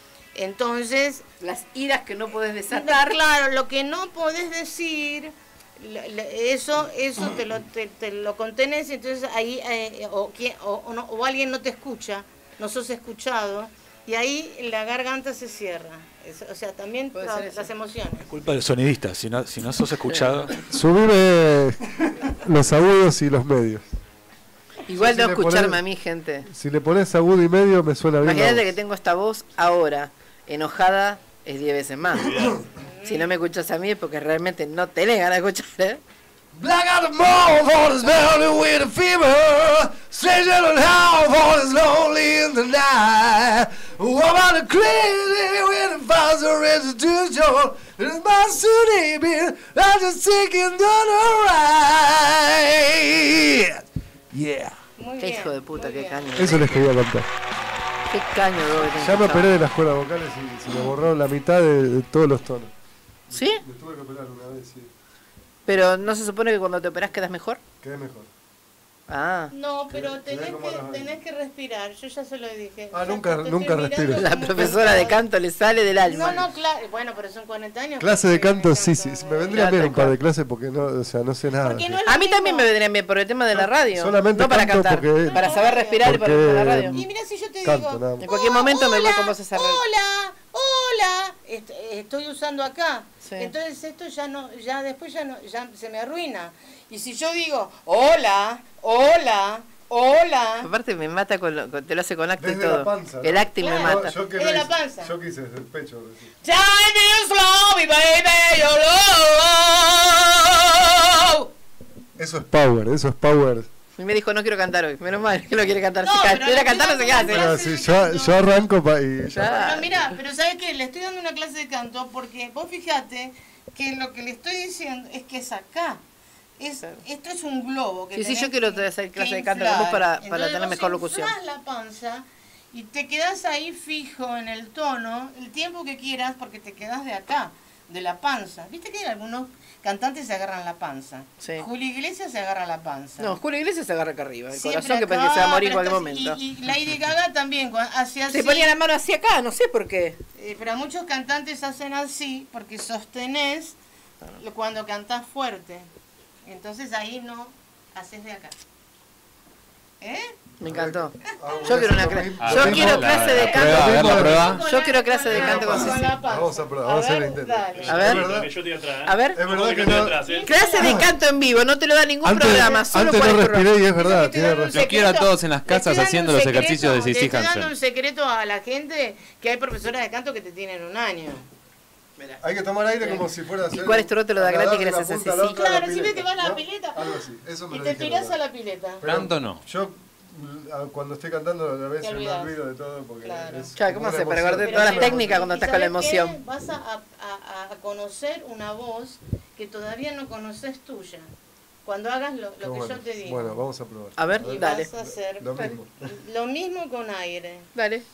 Entonces, Las iras que no podés desatar. claro, lo que no podés decir la- la- eso eso te lo te, te lo contenés, entonces ahí eh, o, quien- o, o no- o alguien no te escucha, no sos escuchado y ahí la garganta se cierra. Es- o sea, también Puede la- ser eso. las emociones. Culpa del sonidista, si no, si no sos escuchado. Subime los agudos y los medios. Igual Sí, no sí, le escucharme ponés- a mí, gente. Si le pones agudo y medio me suena bien. la Imagínate voz. que tengo esta voz ahora, enojada, es diez veces más. Si no me escuchas a mí es porque realmente no tenés ganas de escuchar, ¿eh? Black out the mall for this mountain with a fever. Strange little house for this lonely in the night. What about the crazy when it finds a restitution? It's my city, man. I'm just taking down the ride. Yeah. Muy Qué bien, hijo de puta, muy qué bien. caño. Eso les quería contar. Qué caño debo que tengo Ya me esta operé de voz. las cuerdas vocales y se me borraron la mitad de, de todos los tonos. ¿Sí? Me tuve que operar una vez, sí. Pero ¿no se supone que cuando te operás quedas mejor? Quedé mejor. Ah. No, pero Te- te tenés ve como que, las- tenés que respirar, yo ya se lo dije. Ah, Ya nunca- te- te nunca estoy respiro. mirando La como profesora que- de canto le sale del alma. No, no, claro, bueno, pero son cuarenta años. Clase de porque canto, sí, sí. canto, Me eh, vendría Ya, bien tal un par cual. de clases porque no, o sea, no sé nada. Porque no es A lo mí también me mismo. vendrían bien por el tema de la radio. Solamente no para canto cantar, porque- para saber respirar y para porque- para la radio. Y mira si yo te Canto, digo, nada más. En cualquier momento me voy hola, con vos a esa red. Hola, hola, est- estoy usando acá. Sí. Entonces esto ya no, ya después ya no, ya se me arruina. Y si yo digo, hola, hola, hola. Aparte me mata con, lo- con- te lo hace con acto y Desde todo. la panza, ¿no? El acting Claro. me No, mata. yo que Es lo de la hice- panza. Yo quise desde el pecho. decir. Time is slow, baby, your love. Eso es power, eso es power. Y me dijo, no quiero cantar hoy. Menos mal que no quiere cantar. No, si pero ca- quiere le cantar, no estoy sé qué dando hace. una Pero clase si de yo, canto. yo arranco pa- y ya. Ya. Pero mira, pero ¿sabes qué? Le estoy dando una clase de canto porque vos fijate que lo que le estoy diciendo es que es acá. Es, Claro. Esto es un globo. Que Sí, sí, tenés yo quiero que- hacer que clase de canto con inflar. vos para- para Entonces tener vos mejor locución. inflás la panza y te quedás ahí fijo en el tono el tiempo que quieras porque te quedás de acá, de la panza. ¿Viste que algunos cantantes se agarran la panza? Sí. Julio Iglesias se agarra la panza. No, Julio Iglesias se agarra acá arriba. El Siempre corazón que acá, parece que se va a morir en pero cualquier entonces- momento. Y, y Lady Gaga también, cua- hace así. Se ponía la mano hacia acá, no sé por qué. Eh, pero muchos cantantes hacen así porque sostenés lo- cuando cantás fuerte. Entonces ahí no haces de acá. ¿Eh? Me encantó. Ah, Yo quiero una lo clase. mismo- Yo lo mismo- quiero clase de Prueba, a ver la canto. prueba. Yo quiero clase de canto con la Ceci. panza. Vamos a probar, vamos a hacer el intento. dale. A ver. Es verdad, Que yo estoy atrás, ¿eh? A ver. es verdad Ojo que yo estoy no. atrás, ¿eh? Clase de canto en vivo, no te lo da ningún Antes, programa, solo antes por no el programa. respiré y es verdad, Te estoy tiene dando un razón. Los quiero a secreto- todos en las te casas estoy dando haciendo un los secreto- ejercicios de te Sissy estoy dando Hansen. un secreto a la gente que hay profesoras de canto que te tienen un año. Hay que tomar aire como si fuera a hacer. cuál es tu otro lo da nadar gratis que de le la haces punta a así? la otra de la Claro, si ves que vas a la ¿no? pileta Algo así, eso me y lo te dijeron, tirás ¿no? a la pileta. Pero Tanto no. Yo a- cuando estoy cantando a veces me olvidás. olvido de todo porque Claro. es Claro, como ¿cómo una hace para emoción. guardar Pero todas las sí, técnicas cuando ¿y estás con la sabés qué? emoción? Vas a, a- a conocer una voz que todavía no conoces tuya. Cuando hagas lo, lo Qué que bueno. yo te digo. Bueno, vamos a probar. A ver, y dale. vas a hacer Lo mismo. lo mismo con aire. Dale.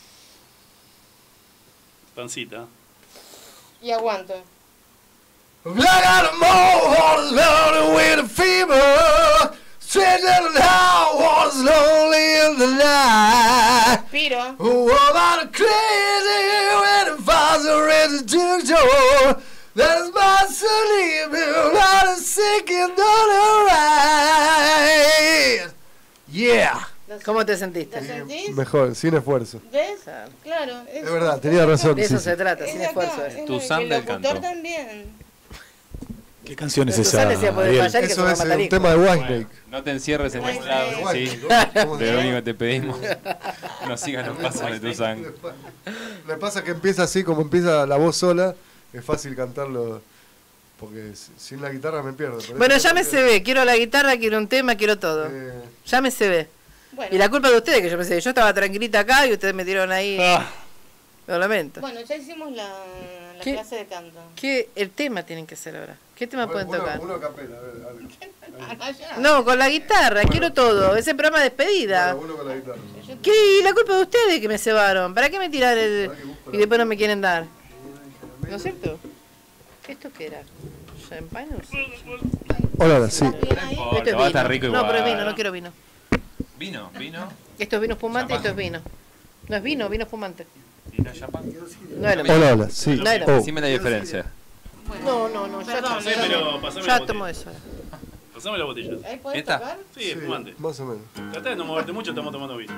Pancita. Y aguanto. Black out of more lonely with a fever. Strange little house was lonely in the night. Respiro. Oh, about a crazy when it finds a residue. That is my sleeping, not a sinking on the right. Yeah. ¿Lo- ¿Cómo te ¿Lo sentiste? sentís? Mejor, sin esfuerzo. ¿Ves? Claro. Claro. Es verdad, tenía razón. De eso sí, se sí. trata, Es sin de acá, esfuerzo. es Tu de- Sam el del locutor canto. también. ¿Qué canción es Pero esa? Susana decía poder Ariel? fallar y que Eso se va a es matar un hijo. tema de Whitesnake. No te encierres en Ay, el lado, sí. sí. ¿Cómo se Lo llama? único que te pedimos, no sigas los pasos de tu sangre. Lo que pasa es que empieza así, como empieza la voz sola, es fácil cantarlo, porque s- sin la guitarra me pierdo. por eso Bueno, ya me me se ve. Quiero la guitarra, quiero un tema, quiero todo. Eh, Ya me se ve. Bueno, Y la culpa es de ustedes, que yo me sé. Yo estaba tranquilita acá y ustedes me tiraron ahí. Ah, Lo lamento. bueno, ya hicimos la, la ¿Qué? clase de canto. ¿Qué el tema tienen que hacer ahora? ¿Qué tema pueden uno, tocar? uno a capela, a ver, algo. Ah, ya. No, con la guitarra, quiero todo. Ese programa de despedida. Bueno, uno con la guitarra. ¿Qué? Y la culpa de ustedes que me cebaron. ¿Para qué me tiran el y después no me quieren dar? ¿No es cierto? ¿Esto qué era? ¿Champagne? Hola, hola, sí. ¿Bien ahí? Oh, Esto es te va a estar vino. rico No, igual. pero es vino, no quiero vino. ¿Vino? ¿Vino? Esto es vino espumante y esto es vino. No es vino, vino espumante. ¿Vino champán? No es lo mismo. Hola, hola, sí. No era. Oh, Decime la diferencia. No, no, no, ya No está. sé, pero pasame Ya la tomo botella. eso. Pasame la botella. ¿Ahí podés ¿Esta? tocar? Sí, espumante. Más o menos. Tratá de no moverte mucho, estamos tomando vino.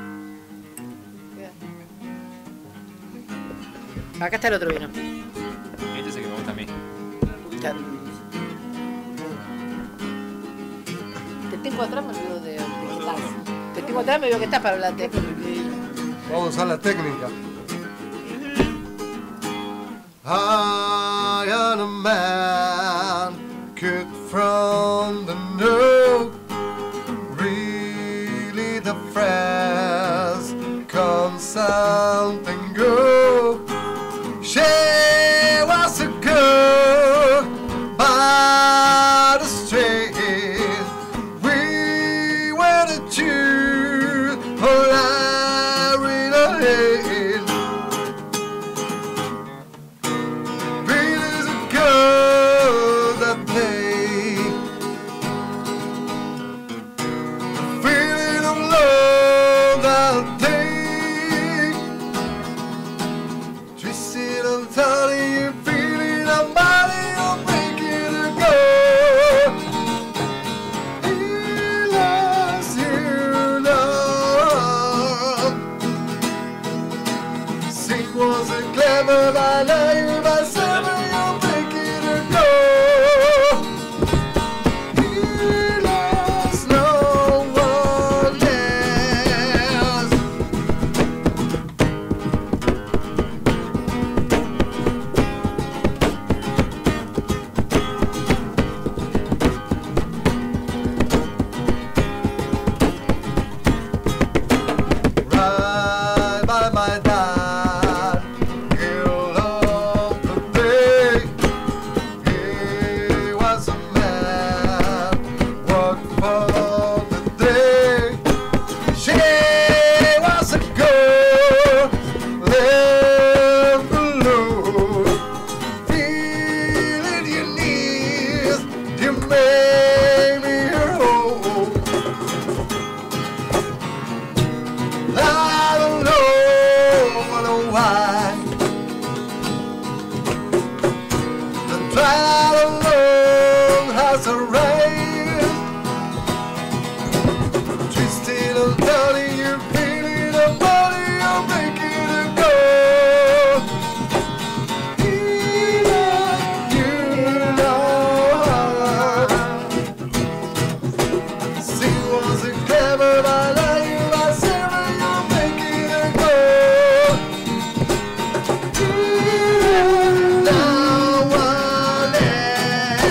Acá está el otro vino. Este es el que me gusta a mí. Ya. Te tengo atrás, me olvido de, de que estás. Te tengo atrás, me veo que estás para hablarte. Vamos a usar la técnica. I am a man cut from the north. Really the friends come something go. She was a girl by the street. We were the two who lie in the head. Really the girl that play. The feeling of love that day. Twisted and turning, you feeling a body, you're making it go. He loves you, love. Sing was a clever ballet, but seven, you're making it go. He loves no one else. Right by my dad, he'll love the day. He was a man, worked for the day. She was a girl, left alone. Feeling your knees, you made me your home. I don't know why. The trial alone has arrived. Twisting and turning, you feeling a body, you're making it go. He loves you, Lord. She was a clever ballet, but Sarah, you're making it go. No one else.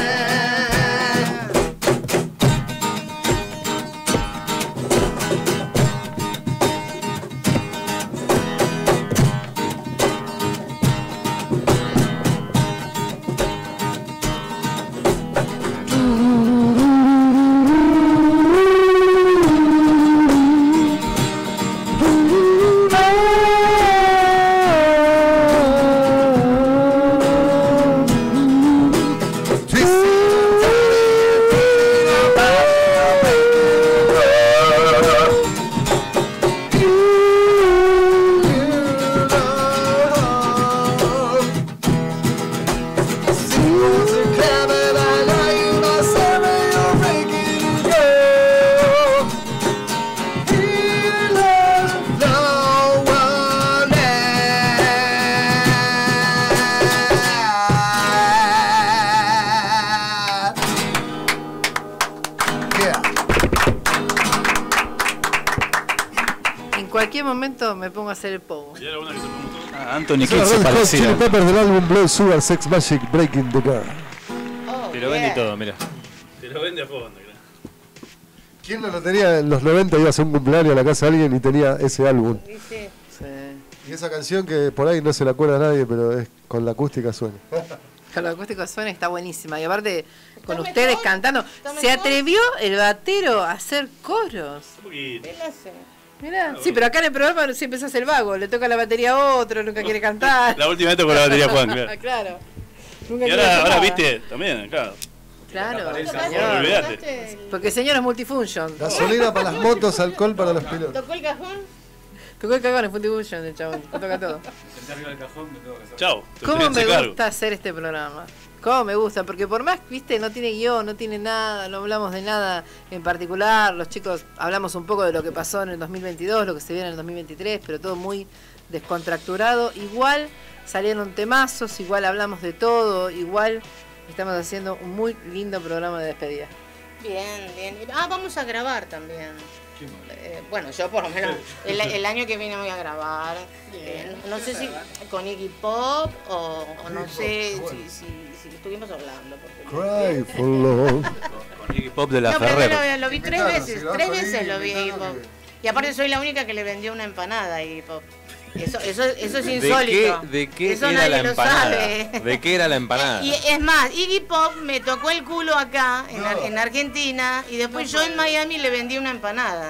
En cualquier momento me pongo a hacer el pogo. ¿Y era una que se preguntó? Ah, Anthony Es Kidd una se Red Hot parecía. Chili Peppers del álbum Blood Sugar Sex Magic Breaking the Girl. Oh, Te lo vende y yeah. todo, mira. Te lo vende a fondo, creo. ¿Quién no lo tenía en los noventa? Iba a hacer un cumpleaños a la casa de alguien y tenía ese álbum. Dice, Sí. Y esa canción que por ahí no se la acuerda a nadie, pero es con la acústica suena. Con lo acústico suena está buenísima. Y aparte, con ¿Está ustedes mejor? cantando. ¿Está Se mejor? atrevió el batero a hacer coros. Un poquito. él hace. Mirá. Sí, pero acá en el programa siempre se hace el vago. Le toca la batería a otro, nunca quiere cantar. La última vez tocó la batería Juan, claro. Ah, claro. Nunca Y quiere ahora, ahora cantar. viste, también, claro. Claro, ¿Tocaste- señor. Olvídate. tocaste el- Porque el señor es multifunction. Gasolina para las motos, alcohol para los pilotos. ¿Tocó el cajón? Tocó el cagón, es multifunction el chabón. Toca todo. Chao. te ¿Cómo tenés me ese cargo. gusta hacer este programa? Cómo me gusta, porque por más, viste, no tiene guión, no tiene nada, no hablamos de nada en particular, los chicos hablamos un poco de lo que pasó en el dos mil veintidós, lo que se viene en el dos mil veintitrés, pero todo muy descontracturado. Igual salieron temazos, igual hablamos de todo, igual estamos haciendo un muy lindo programa de despedida. Bien, bien. Ah, vamos a grabar también. Eh, bueno, yo por lo menos el, el año que viene voy a grabar. Eh, no sé si con Iggy Pop o, o no sé si, si, si estuvimos hablando. Cry for love. Con Iggy Pop de la No, pero Ferrero. lo, lo vi tres veces, tres veces lo vi Iggy Pop. Y aparte soy la única que le vendió una empanada a Iggy Pop. Eso, eso, eso es insólito. ¿De qué, de qué eso era nadie la lo empanada? sabe. ¿De qué era la empanada? Y es más, Iggy Pop me tocó el culo acá, en, Ar- en Argentina, y después yo en Miami le vendí una empanada.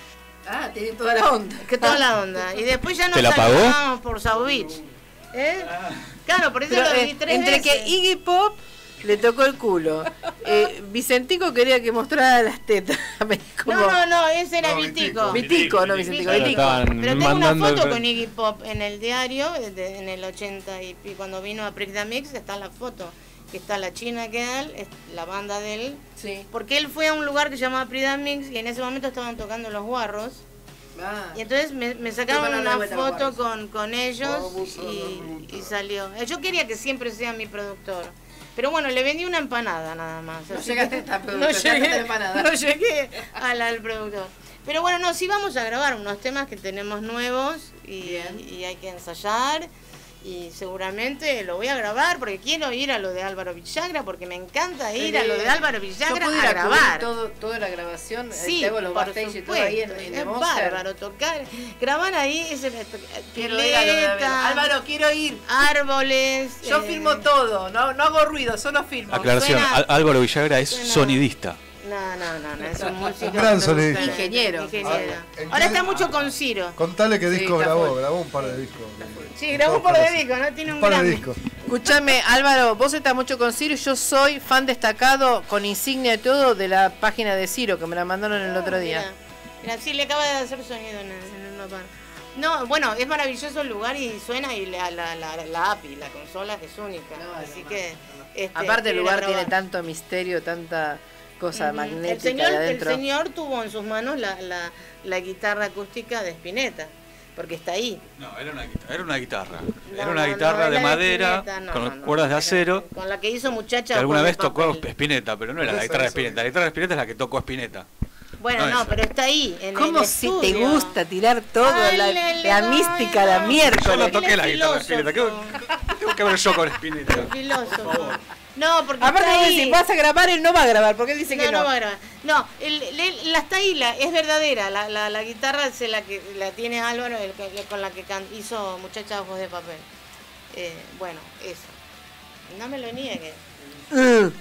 Ah, tiene toda la onda. Que toda la onda. Y después ya nos ¿Te la pagó? saludábamos por South Beach. ¿Eh? Claro, por eso Pero, lo vi eh, tres entre veces. que Iggy Pop le tocó el culo, eh, Vicentico quería que mostrara las tetas. Como- No, no, no, ese era No, Vitico. Vitico. Vitico, no Vicentico, Vitico. Vitico. Estaban Pero tengo una mandando foto el- con Iggy Pop en el diario, de- en el ochenta y pi- cuando vino a Prix Mix, está la foto, que está la China Girl, es la banda de él, Sí. porque él fue a un lugar que se llamaba Prix Mix y en ese momento estaban tocando los Guarros. Ah. Y entonces me, me sacaron Fue para una darle vuelta a los foto Guarros. con, con ellos y, y salió. Eh, Yo quería que siempre sea mi productor. Pero bueno, le vendí una empanada nada más. No así llegaste que- a productor, no llegaste a llegué, la empanada. no llegué al, al productor. Pero bueno, no, sí vamos a grabar unos temas que tenemos nuevos y, Bien. y hay que ensayar. Y seguramente lo voy a grabar porque quiero ir a lo de Álvaro Villagra, porque me encanta ir a lo de Álvaro Villagra Yo puedo ir a a cubrir grabar. todo, toda la grabación, Sí, te hago los por backstage y todo ahí en, supuesto, en es The Monster. bárbaro tocar, grabar ahí es el Quiero ir a lo de Álvaro. pileta, Álvaro, quiero ir. árboles. Yo eh, filmo todo, no, no hago ruido, solo filmo. Aclaración, Suena- Al- Álvaro Villagra es suena- sonidista. No, no, no, no, es un músico. Un gran sonidista. Ingeniero. Ingeniero. Ah, ¿en Ahora qué- está mucho con Ciro. Contale qué Sí, disco está grabó, full. grabó un par de discos. Sí, grabó un par de discos, ¿no? Tiene un Un par de Grammy. discos. Escúchame, Álvaro, vos estás mucho con Ciro y yo soy fan destacado con insignia y todo de la página de Ciro que me la mandaron el otro día. Mira, mira, sí, le acaba de hacer sonido en el, en el notebook. No, bueno, es maravilloso el lugar y suena y la, la, la, la A P I, la consola es única. así que. este, Aparte el quiero lugar grabar. tiene tanto misterio, tanta cosa Ujú. magnética el señor, ahí el adentro. señor tuvo en sus manos la, la, la guitarra acústica de Spinetta, porque está ahí. No, era una guitarra. Era una guitarra, No, era una no, guitarra no, de era madera, Spinetta, no, con no, no, cuerdas de era- acero, Con la que hizo Muchacha. que alguna Ojos de vez tocó Papel. Spinetta, pero no era la guitarra de Spinetta. La guitarra de Spinetta es la que tocó Spinetta. Bueno, No, no, esa. pero está ahí, en ¿Cómo el si estudio. te gusta tirar todo, Ay, la, le- le la doy, mística, la no. Yo miércoles? no Él toqué es la guitarra de Spinetta. ¿Qué filósofo. qué tengo que ver yo con Spinetta? Filósofo. No, porque Aparte está vos ahí. decís, vas a grabar, él no va a grabar, porque él dice no, que no. no va a grabar. No, el, el- la está ahí, la, es verdadera. La, la, la guitarra se la que la tiene Álvaro, el que- con la que can- hizo Muchacha Ojos de Papel. Eh, bueno, eso. No me lo niegues. Mm.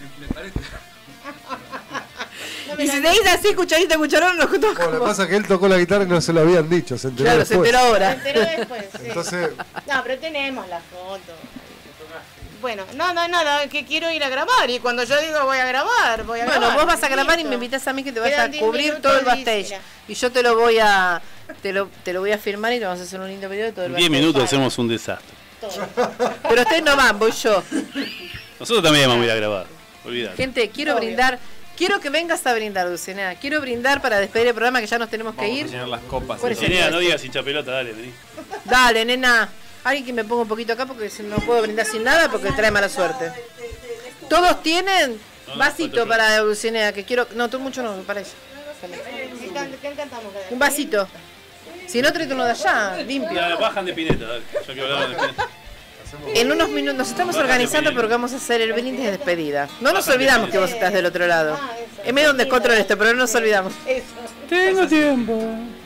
No me Y lo si te dice así, cucharita, cucharón, nos juntamos Bueno, lo que como... pasa es que él tocó la guitarra y no se lo habían dicho, se enteró Claro, se después. enteró Se ahora. enteró después, sí. Entonces, No, pero tenemos la foto. Bueno, no, no, nada, que quiero ir a grabar. Y cuando yo digo voy a grabar, voy a Bueno, grabar. vos vas a grabar y listo. me invitas a mí que te vas a Quedan diez cubrir minutos, todo el dice, backstage. mira. Y yo te lo voy a te lo, te lo voy a firmar y te vamos a hacer un lindo video de todo el En diez backstage. minutos hacemos un desastre. Todo. Pero ustedes no van, voy yo. Nosotros también vamos a ir a grabar. Olvídate. Gente, quiero Obvio. brindar, quiero que vengas a brindar, Dulcinea. Quiero brindar para despedir el programa que ya nos tenemos que Vamos a ir. llenar las copas. ¿Cuál es el Dulcinea, no digas hincha pelota, dale, vení. Dale, nena. Alguien que me ponga un poquito acá porque si no puedo brindar sin nada porque trae mala suerte. ¿Todos tienen? No, no, Vasito falta yo. para Dulcinea, que quiero... No, tú mucho no, para eso. ¿Qué can- qué cantamos? Un vasito. Si no, tráete uno de allá, limpio. Ya, bajan de pineta, dale. Ya que hablaban de pineta. En unos minutos nos estamos organizando porque vamos a hacer el brindis de despedida. No nos olvidamos que vos estás del otro lado. Es medio un descontrol esto, pero no nos olvidamos. Eso. Tengo tiempo.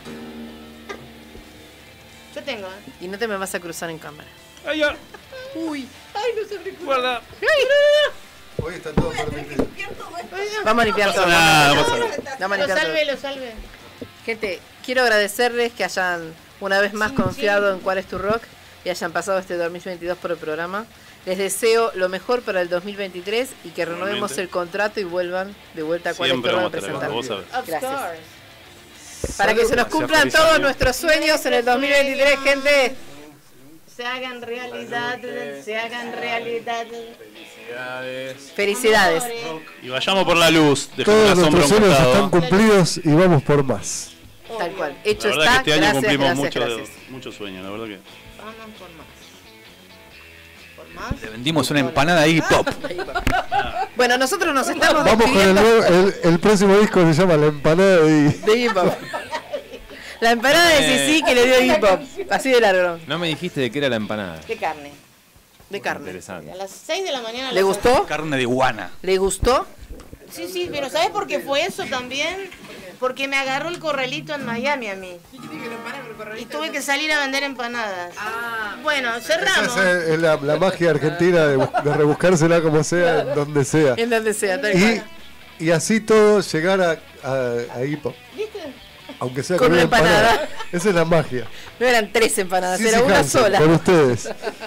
Yo tengo, ¿eh? Y no te me vas a cruzar en cámara. Ay, ya. Uy, Guarda. hoy está todo permitido. vamos a limpiar todo. nada, no pasa nada. Vamos a Lo limpiar salve, todo. lo salve. Gente, quiero agradecerles que hayan una vez más Sí, confiado sí. en Cuál es tu Rock y hayan pasado este dos mil veintidós por el programa. Les deseo lo mejor para el dos mil veintitrés y que renovemos Igualmente. el contrato y vuelvan de vuelta a Cuál es tu Siempre Rock a vamos a estar presentar. acá, vos sabés. Of Gracias. course. Para que se nos Gracias, cumplan feliz todos año. nuestros sueños en el dos mil veintitrés, gente. se hagan realidad, se hagan realidad. Felicidades. Felicidades. Y vayamos por la luz, dejemos Todos la sombra nuestros a un sueños costado. están cumplidos y vamos por más. Tal cual. Hecho La verdad está. que este año gracias, cumplimos gracias, muchos gracias. muchos sueños, la verdad que. Vamos por más. Por más. Le vendimos una empanada ahí, pop. Bueno, nosotros nos estamos Vamos con el, despidiendo nuevo- el, el próximo disco se llama La Empanada de... de hip hop. La empanada de Sisi que le dio hip hop. Así de largo. No me dijiste de qué era la empanada. De carne. De carne. Interesante. A las seis de la mañana. ¿Le las- gustó? Carne de iguana. ¿Le gustó? Sí, sí, pero ¿sabes por qué fue eso también? Porque me agarró el corralito en Miami a mí. Y tuve que salir a vender empanadas. Bueno, cerramos. Esa es la, la magia argentina de, bu- de rebuscársela como sea, en donde sea. En donde sea, tal Y, cual. y así todo llegar a, a, a hip-hop. ¿Viste? Aunque sea Con con, una una empanada. empanada. Esa es la magia. No eran tres empanadas, Sissy era una Hansen, sola. Con ustedes.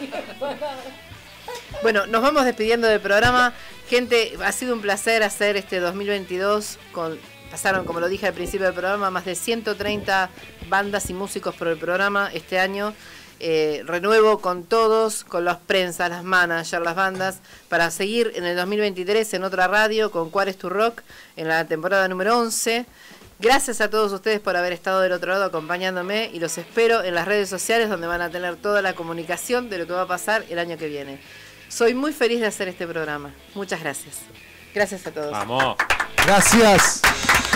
Bueno, nos vamos despidiendo del programa. Gente, ha sido un placer hacer este dos mil veintidós. Con, pasaron, como lo dije al principio del programa, más de ciento treinta bandas y músicos por el programa este año. Eh, renuevo con todos, con las prensas, las managers, las bandas, para seguir en el dos mil veintitrés en otra radio con Cuál es tu Rock, en la temporada número once. Gracias a todos ustedes por haber estado del otro lado acompañándome y los espero en las redes sociales donde van a tener toda la comunicación de lo que va a pasar el año que viene. Soy muy feliz de hacer este programa. Muchas gracias. Gracias a todos. Vamos. Gracias.